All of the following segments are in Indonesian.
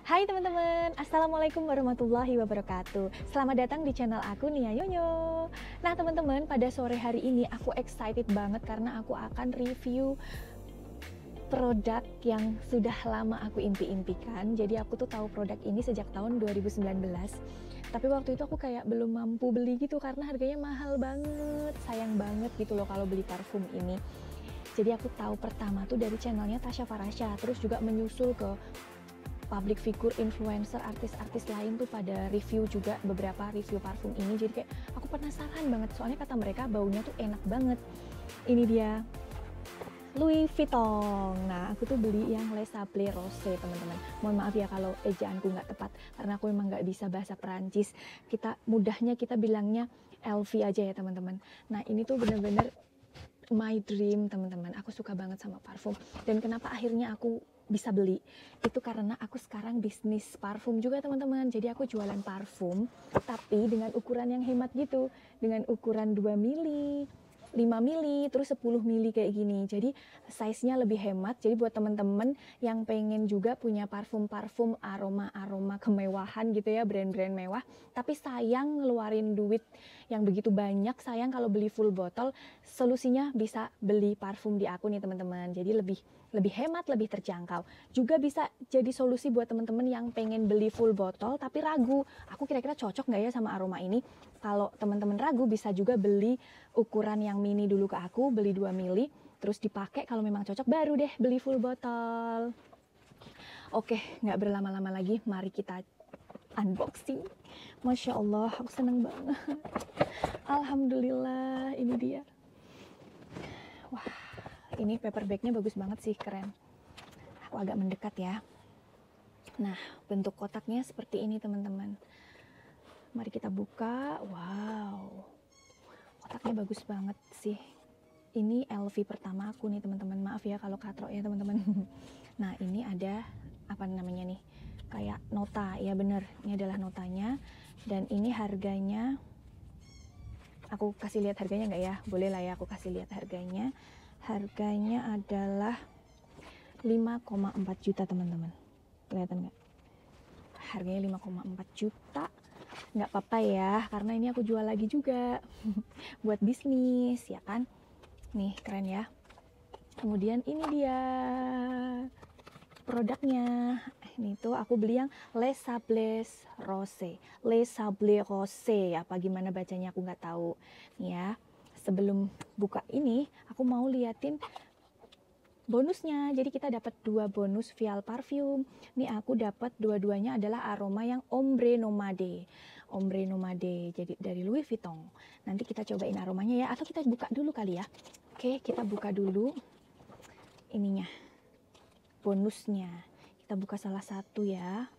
Hai teman-teman, Assalamualaikum warahmatullahi wabarakatuh. Selamat datang di channel aku Nia Yonyo. Nah teman-teman, pada sore hari ini aku excited banget karena aku akan review produk yang sudah lama aku impi-impikan. Jadi aku tuh tahu produk ini sejak tahun 2019. Tapi waktu itu aku kayak belum mampu beli gitu karena harganya mahal banget. Sayang banget gitu loh kalau beli parfum ini. Jadi aku tahu pertama tuh dari channelnya Tasya Farasya, terus juga menyusul ke public figure, influencer, artis-artis lain tuh pada review juga beberapa review parfum ini. Jadi kayak aku penasaran banget, soalnya kata mereka baunya tuh enak banget. Ini dia Louis Vuitton. Nah aku tuh beli yang Les Sables Rose teman-teman. Mohon maaf ya kalau ejaanku nggak tepat karena aku emang nggak bisa bahasa Perancis. Mudahnya kita bilangnya LV aja ya teman-teman. Nah ini tuh bener-bener my dream teman-teman. Aku suka banget sama parfum, dan kenapa akhirnya aku bisa beli itu karena aku sekarang bisnis parfum juga teman-teman. Jadi aku jualan parfum tapi dengan ukuran yang hemat gitu, dengan ukuran 2 mili, 5 mili, terus 10 mili kayak gini. Jadi size-nya lebih hemat. Jadi buat teman-teman yang pengen juga punya parfum-parfum aroma-aroma kemewahan gitu ya, brand-brand mewah, tapi sayang ngeluarin duit yang begitu banyak, sayang kalau beli full botol, solusinya bisa beli parfum di aku nih teman-teman. Jadi lebih hemat, lebih terjangkau. Juga bisa jadi solusi buat teman-teman yang pengen beli full botol tapi ragu, aku kira-kira cocok nggak ya sama aroma ini. Kalau teman-teman ragu bisa juga beli ukuran yang mini dulu ke aku, beli 2 mili, terus dipakai, kalau memang cocok baru deh beli full botol. Oke, nggak berlama-lama lagi, mari kita unboxing. Masya Allah, aku seneng banget. Alhamdulillah, ini dia. Wah, ini paper bagnya bagus banget sih, keren. Aku agak mendekat ya. Nah, bentuk kotaknya seperti ini teman-teman. Mari kita buka. Wow, kotaknya bagus banget sih. Ini LV pertama aku nih teman-teman. Maaf ya kalau katrok ya teman-teman. Nah, ini ada apa namanya nih? Kayak nota. Ya bener, ini adalah notanya. Dan ini harganya. Aku kasih lihat harganya nggak ya? Boleh lah ya, aku kasih lihat harganya. Harganya adalah 5,4 juta teman-teman. Kelihatan nggak? Harganya 5,4 juta. Nggak apa-apa ya, karena ini aku jual lagi juga. Buat bisnis, ya kan? Nih, keren ya. Kemudian ini dia produknya. Ini tuh aku beli yang Les Sables Rose. Les Sables Rose, apa gimana bacanya aku nggak tahu. Nih ya, sebelum buka ini, aku mau liatin bonusnya. Jadi kita dapat 2 bonus vial parfum. Nih aku dapat dua-duanya adalah aroma yang Ombre Nomade. Ombre Nomade, jadi dari Louis Vuitton. Nanti kita cobain aromanya ya, atau kita buka dulu kali ya. Oke, kita buka dulu ininya, bonusnya. Kita buka salah satu ya.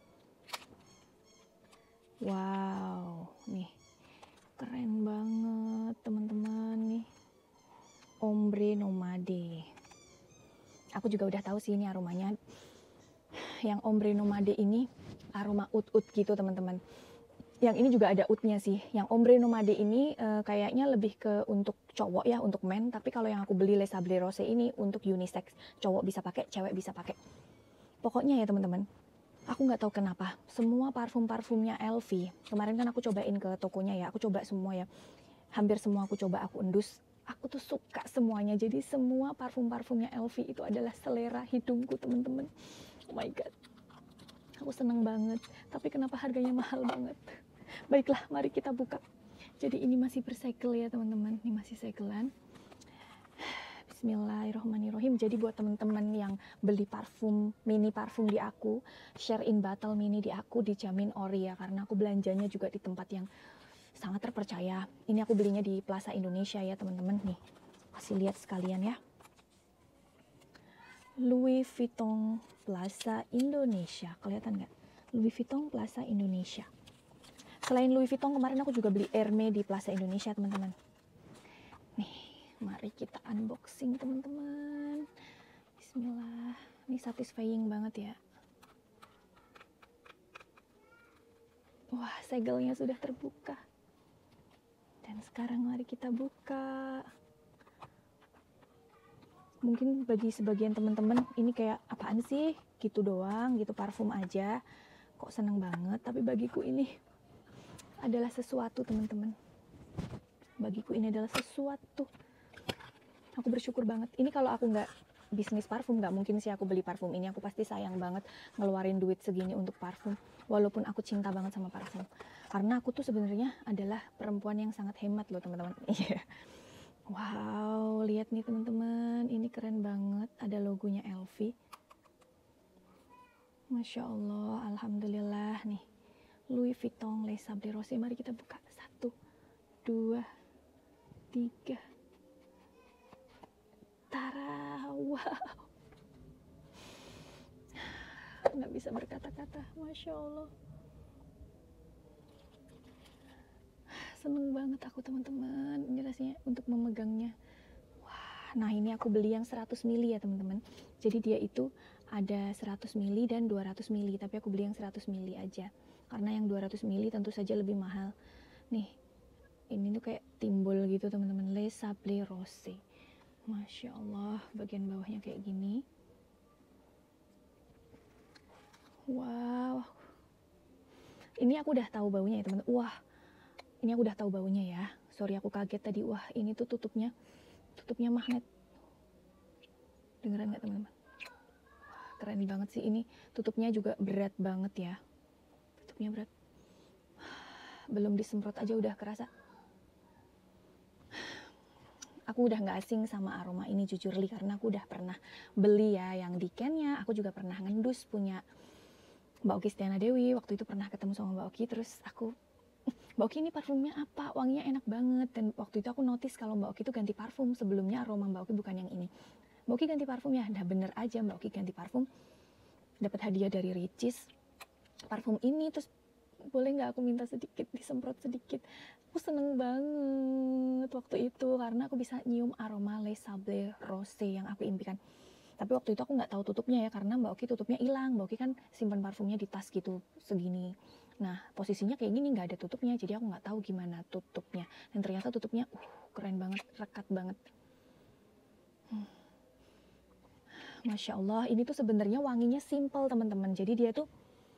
Wow, nih keren banget teman-teman nih, Ombre Nomade. Aku juga udah tahu sih ini aromanya. Yang Ombre Nomade ini aroma oud-oud gitu teman-teman. Yang ini juga ada oudnya sih. Yang Ombre Nomade ini kayaknya lebih ke untuk cowok ya, untuk men. Tapi kalau yang aku beli Les Sables Rose ini untuk unisex. Cowok bisa pakai, cewek bisa pakai. Pokoknya ya teman-teman, aku nggak tahu kenapa semua parfum-parfumnya LV. Kemarin kan aku cobain ke tokonya ya, aku coba semua ya. Hampir semua aku coba, aku endus. Aku tuh suka semuanya. Jadi semua parfum-parfumnya LV itu adalah selera hidungku teman-teman. Oh my god, aku seneng banget. Tapi kenapa harganya mahal banget? Baiklah, mari kita buka. Jadi ini masih bersegel ya teman-teman. Ini masih segelan. Bismillahirrohmanirrohim. Jadi buat teman-teman yang beli parfum, mini parfum di aku, share in bottle mini di aku, dijamin ori ya. Karena aku belanjanya juga di tempat yang sangat terpercaya. Ini aku belinya di Plaza Indonesia ya teman-teman. Nih, kasih lihat sekalian ya. Louis Vuitton Plaza Indonesia. Kelihatan nggak? Louis Vuitton Plaza Indonesia. Selain Louis Vuitton, kemarin aku juga beli Hermes di Plaza Indonesia teman-teman. Nih, mari kita unboxing teman-teman. Bismillah. Ini satisfying banget ya. Wah, segelnya sudah terbuka. Dan sekarang mari kita buka. Mungkin bagi sebagian teman-teman ini kayak apaan sih, gitu doang, gitu parfum aja, kok seneng banget. Tapi bagiku ini adalah sesuatu teman-teman. Bagiku ini adalah sesuatu. Aku bersyukur banget. Ini kalau aku nggak bisnis parfum, nggak mungkin sih aku beli parfum ini. Aku pasti sayang banget ngeluarin duit segini untuk parfum. Walaupun aku cinta banget sama parfum. Karena aku tuh sebenarnya adalah perempuan yang sangat hemat loh teman-teman. Iya. Wow, lihat nih teman-teman, ini keren banget, ada logonya LV. Masya Allah, alhamdulillah nih. Louis Vuitton Les Sablé Rosé, mari kita buka. 1, 2, 3. Tara, wow. Nggak bisa berkata-kata, Masya Allah. Seneng banget aku teman-teman, ini rasanya untuk memegangnya. Nah ini aku beli yang 100 ml ya teman-teman. Jadi dia itu ada 100 ml dan 200 ml, tapi aku beli yang 100 ml aja. Karena yang 200 ml tentu saja lebih mahal. Nih, ini tuh kayak timbul gitu teman-teman, Les Sablé Rosé. Masya Allah, bagian bawahnya kayak gini. Wow. Ini aku udah tahu baunya ya teman-teman. Wah, ini aku udah tahu baunya ya. Sorry aku kaget tadi. Wah, ini tuh tutupnya magnet. Dengeran nggak teman-teman? Keren banget sih, ini tutupnya juga berat banget ya, tutupnya berat, belum disemprot aja udah kerasa. Aku udah nggak asing sama aroma ini jujur li, karena aku udah pernah beli ya yang di Kenya. Aku juga pernah ngendus punya Mbak Oki Stiana Dewi. Waktu itu pernah ketemu sama Mbak Oki, terus aku, Mbak Oki ini parfumnya apa, wanginya enak banget. Dan waktu itu aku notice kalau Mbak Oki itu ganti parfum, sebelumnya aroma Mbak Oki bukan yang ini. Mbak Oki ganti parfum ya, nah bener aja Mbak Oki ganti parfum. Dapat hadiah dari Ricis parfum ini, terus boleh nggak aku minta sedikit, disemprot sedikit. Aku seneng banget waktu itu karena aku bisa nyium aroma Les Sablé Rosé yang aku impikan. Tapi waktu itu aku nggak tahu tutupnya ya, karena Mbak Oki tutupnya hilang. Mbak Oki kan simpan parfumnya di tas gitu segini. Nah posisinya kayak gini, nggak ada tutupnya, jadi aku nggak tahu gimana tutupnya. Dan ternyata tutupnya keren banget, rekat banget. Masya Allah, ini tuh sebenarnya wanginya simple teman-teman. Jadi dia tuh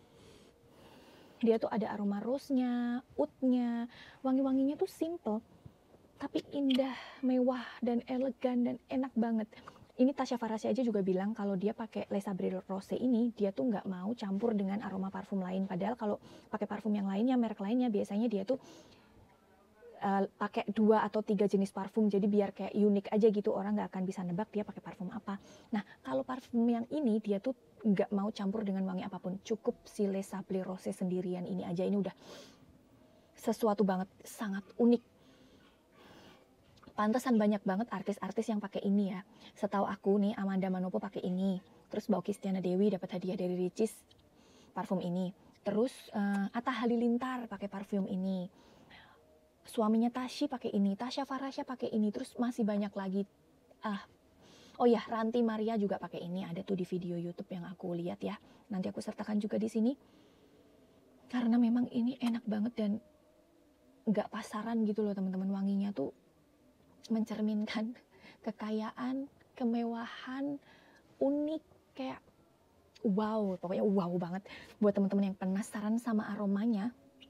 ada aroma rose-nya, oud-nya, wangi-wanginya tuh simple, tapi indah, mewah, dan elegan, dan enak banget. Ini Tasya Farasya aja juga bilang kalau dia pakai Les Sablé Rosé ini, dia tuh nggak mau campur dengan aroma parfum lain. Padahal kalau pakai parfum yang lainnya, merek lainnya, biasanya dia tuh pakai 2 atau 3 jenis parfum, jadi biar kayak unik aja gitu, orang nggak akan bisa nebak dia pakai parfum apa. Nah kalau parfum yang ini dia tuh nggak mau campur dengan wangi apapun, cukup si Les Sablé Rosé sendirian ini aja, ini udah sesuatu banget, sangat unik. Pantesan banyak banget artis-artis yang pakai ini ya. Setahu aku nih Amanda Manopo pakai ini, terus Mbak Oki Stiana Dewi dapat hadiah dari Ricis parfum ini, terus Atta Halilintar pakai parfum ini, suaminya Tashi pakai ini, Tasya Farasya pakai ini, terus masih banyak lagi. Oh ya, Ranti Maria juga pakai ini, ada tuh di video YouTube yang aku lihat ya. Nanti aku sertakan juga di sini. Karena memang ini enak banget dan nggak pasaran gitu loh teman-teman. Wanginya tuh mencerminkan kekayaan, kemewahan, unik, kayak wow, pokoknya wow banget. Buat teman-teman yang penasaran sama aromanya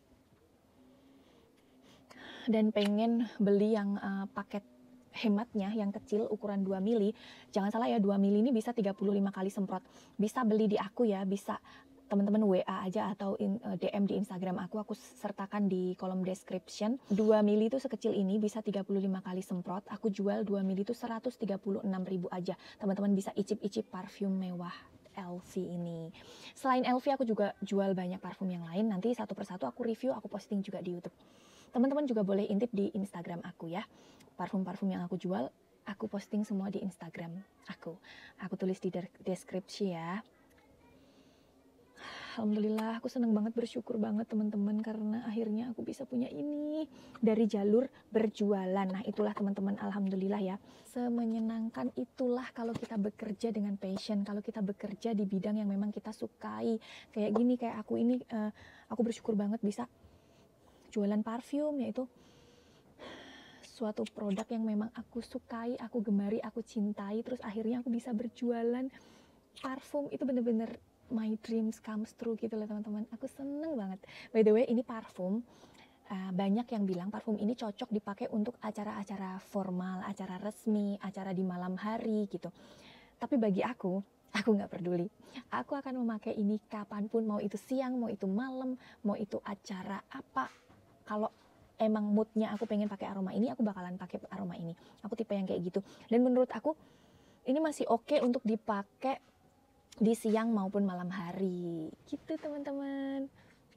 dan pengen beli yang paket hematnya yang kecil ukuran 2 mili, jangan salah ya, 2 mili ini bisa 35 kali semprot. Bisa beli di aku ya, bisa teman-teman WA aja atau DM di Instagram aku sertakan di kolom description. 2 mili itu sekecil ini bisa 35 kali semprot. Aku jual 2 mili itu 136.000 aja. Teman-teman bisa icip-icip parfum mewah LV ini. Selain LV aku juga jual banyak parfum yang lain. Nanti satu persatu aku review, aku posting juga di YouTube. Teman-teman juga boleh intip di Instagram aku ya. Parfum-parfum yang aku jual, aku posting semua di Instagram aku. Aku tulis di deskripsi ya. Alhamdulillah, aku seneng banget, bersyukur banget teman-teman, karena akhirnya aku bisa punya ini dari jalur berjualan. Nah itulah teman-teman, alhamdulillah ya. Semenyenangkan itulah kalau kita bekerja dengan passion, kalau kita bekerja di bidang yang memang kita sukai. Kayak gini, kayak aku ini, aku bersyukur banget bisa jualan parfum, yaitu suatu produk yang memang aku sukai, aku gemari, aku cintai, terus akhirnya aku bisa berjualan parfum. Itu bener-bener my dreams comes true gitu loh teman-teman. Aku seneng banget. By the way, ini parfum banyak yang bilang parfum ini cocok dipakai untuk acara-acara formal, acara resmi, acara di malam hari gitu. Tapi bagi aku nggak peduli. Aku akan memakai ini kapanpun, mau itu siang, mau itu malam, mau itu acara apa. Kalau emang moodnya aku pengen pakai aroma ini, aku bakalan pakai aroma ini. Aku tipe yang kayak gitu. Dan menurut aku ini masih oke untuk dipakai di siang maupun malam hari. Gitu teman-teman.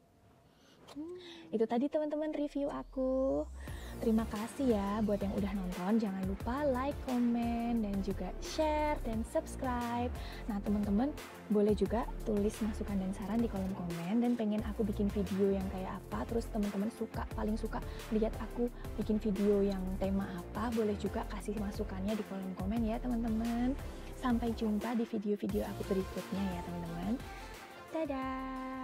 Itu tadi teman-teman review aku. Terima kasih ya buat yang udah nonton. Jangan lupa like, komen, dan juga share dan subscribe. Nah teman-teman boleh juga tulis masukan dan saran di kolom komen. Dan pengen aku bikin video yang kayak apa, terus teman-teman paling suka lihat aku bikin video yang tema apa, boleh juga kasih masukannya di kolom komen ya teman-teman. Sampai jumpa di video-video aku berikutnya ya teman-teman. Dadah.